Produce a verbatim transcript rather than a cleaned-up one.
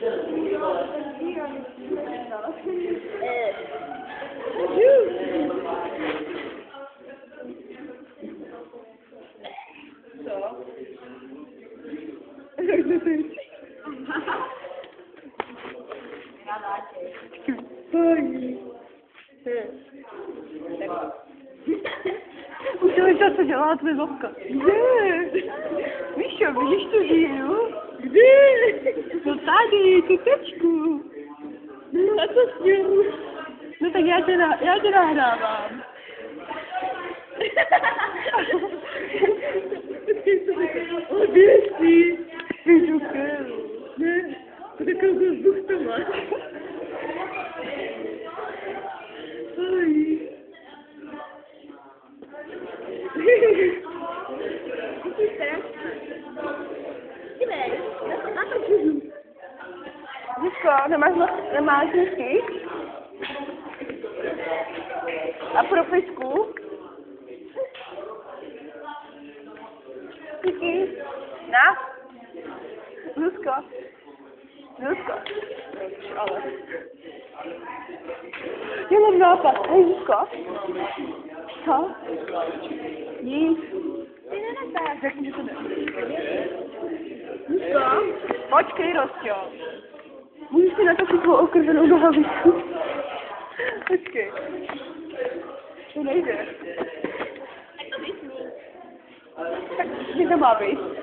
Už to víš, co dělá tvoje babka. Kde? Míšo, vidíš tu díru? Kde? No tady, tu tečku. No a to směru. No tak já tě, na, já tě nahrávám. O, běží. Víš, ukéru. Ne, to takový vzduch to máš. Oj. Zuzko, nemáš, nemáš hezky? A pro fisku? Díky. Na? Zuzko. Zuzko. Ale. Já mám nápad. Hej, Zuzko. Co? Jíš. Ty nenatáš. Řekni, že to ne. Zuzko. Počkej, Rostio. Můžeš si natočit svou okrvenou nohavičku? Počkej. To nejde. Tak to vysmí. Tak mě to má být.